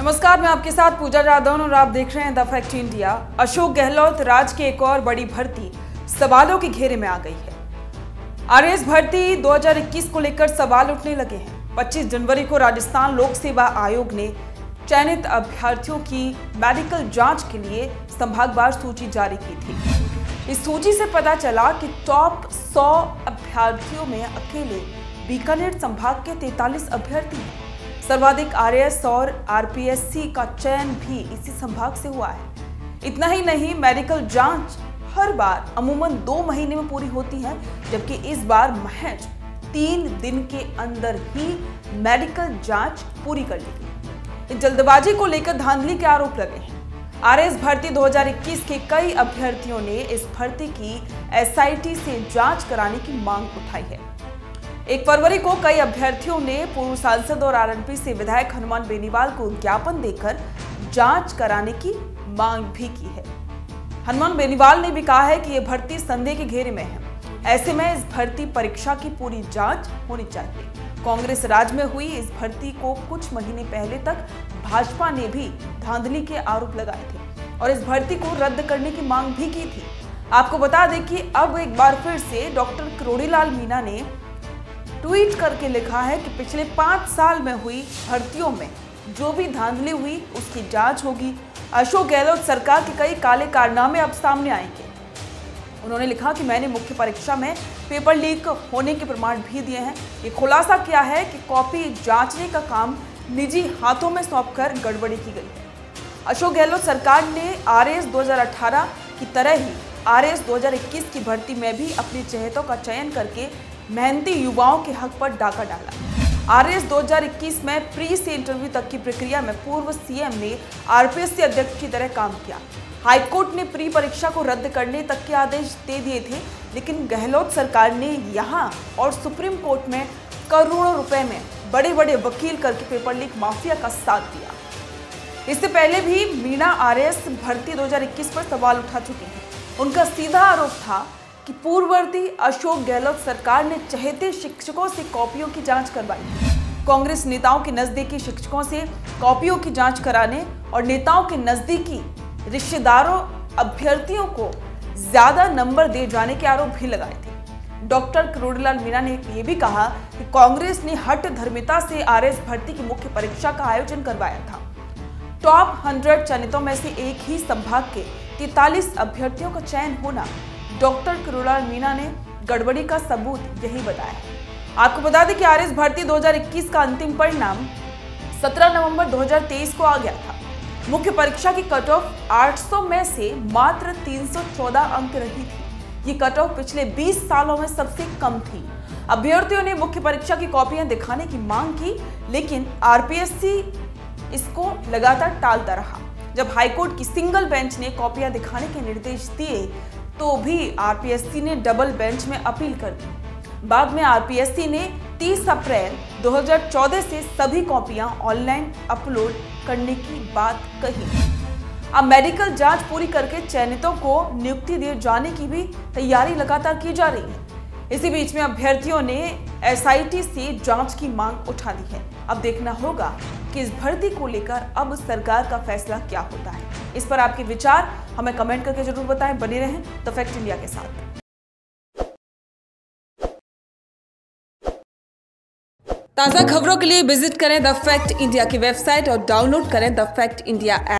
नमस्कार, मैं आपके साथ पूजा जादौन और आप देख रहे हैं The Fact India. Ashok Gehlot राज की एक और बड़ी भर्ती सवालों के घेरे में आ गई है। आरएएस भर्ती 2021 को लेकर सवाल उठने लगे हैं। 25 जनवरी को राजस्थान लोक सेवा आयोग ने चयनित अभ्यर्थियों की मेडिकल जांच के लिए संभागवार सूची जारी की थी। इस सूची से पता चला कि टॉप 100 अभ्यर्थियों में अकेले बीकानेर संभाग के 43 अभ्यर्थी हैं। सर्वाधिक आरएएस और आरपीएससी का चयन भी इसी संभाग से हुआ है। इतना ही नहीं, मेडिकल जांच हर बार अमूमन 2 महीने में पूरी होती है, जबकि इस बार महज 3 दिन के अंदर ही मेडिकल जांच पूरी कर ली गई। जल्दबाजी को लेकर धांधली के आरोप लगे हैं। आरएएस भर्ती 2021 के कई अभ्यर्थियों ने इस भर्ती की एसआईटी से जांच कराने की मांग उठाई है। 1 फरवरी को कई अभ्यर्थियों ने पूर्व सांसद और आरएनपी से विधायक हनुमान बेनीवाल को ज्ञापन देकर जांच कराने की मांग भी की है। हनुमान बेनीवाल ने भी कहा है कि यह भर्ती संदेह के घेरे में है। ऐसे में इस भर्ती परीक्षा की पूरी जांच होनी चाहिए। कांग्रेस राज में हुई इस भर्ती को कुछ महीने पहले तक भाजपा ने भी धांधली के आरोप लगाए थे और इस भर्ती को रद्द करने की मांग भी की थी। आपको बता दें कि अब एक बार फिर से डॉक्टर करोड़ीलाल मीणा ने ट्वीट करके लिखा है कि पिछले 5 साल में हुई भर्तियों में जो भी धांधली हुई उसकी जांच होगी। अशोक गहलोत सरकार के कई काले कारनामे अब सामने आएंगे। उन्होंने लिखा कि मैंने मुख्य परीक्षा में पेपर लीक होने के प्रमाण भी दिए हैं। ये खुलासा किया है कि कॉपी जांचने का काम निजी हाथों में सौंपकर गड़बड़ी की गई है। अशोक गहलोत सरकार ने आरएएस 2018 की तरह ही आरएएस 2021 की भर्ती में भी अपने चहेतों का चयन करके मेहनती युवाओं के हक पर डाका डाला। आरएएस 2021 में प्री से इंटरव्यू तक की प्रक्रिया में पूर्व सीएम ने आरपीएससी अध्यक्ष की तरह काम किया। हाईकोर्ट ने प्री परीक्षा को रद्द करने तक के आदेश दे दिए थे, लेकिन गहलोत सरकार ने यहां और सुप्रीम कोर्ट में करोड़ों रुपए में बड़े बड़े वकील करके पेपर लीक माफिया का साथ दिया। इससे पहले भी मीणा आरएएस भर्ती 2021 पर सवाल उठा चुके हैं। उनका सीधा आरोप था कि पूर्ववर्ती अशोक गहलोत सरकार ने चहेते शिक्षकों से कॉपियों की जांच करवाई। कांग्रेस नेताओं के नजदीकी शिक्षकों से कॉपियों की जांच कराने और नेताओं के नजदीकी रिश्तेदारों अभ्यर्थियों को ज्यादा नंबर दे जाने के आरोप भी लगाए थे। डॉक्टर करोड़ीलाल मीणा ने यह भी कहा कि कांग्रेस ने हठ धर्मिता से आरएएस भर्ती की मुख्य परीक्षा का आयोजन करवाया था। टॉप 100 चयनितों में से एक ही संभाग के 43 अभ्यर्थियों का चयन होना डॉक्टर करोड़ीलाल मीणा ने गड़बड़ी का सबूत यही बताया है। आपको बता दें कि आरएएस भर्ती 2021 का अंतिम परिणाम 17 नवंबर 2023 को आ गया था। मुख्य परीक्षा की कट ऑफ 800 में से मात्र 314 अंक रही थी। ये कट ऑफ पिछले 20 सालों में सबसे कम थी। अभ्यर्थियों ने मुख्य परीक्षा की कॉपियां दिखाने की मांग की, लेकिन आरपीएससी इसको लगातार टालता रहा। जब हाईकोर्ट की सिंगल बेंच ने कॉपियां दिखाने के निर्देश दिए तो भी आरपीएससी ने डबल बेंच में अपील कर दी। बाद में आरपीएससी ने 30 अप्रैल 2014 से सभी कॉपियां ऑनलाइन अपलोड करने की बात कही। अब मेडिकल जांच पूरी करके चयनितों को नियुक्ति दिए जाने की भी तैयारी लगातार की जा रही है। इसी बीच में अभ्यर्थियों ने एसआईटी से जांच की मांग उठा दी है। अब देखना होगा कि इस भर्ती को लेकर अब सरकार का फैसला क्या होता है। इस पर आपके विचार हमें कमेंट करके जरूर बताएं। बने रहें द फैक्ट इंडिया के साथ। ताज़ा खबरों के लिए विजिट करें द फैक्ट इंडिया की वेबसाइट और डाउनलोड करें द फैक्ट इंडिया ऐप।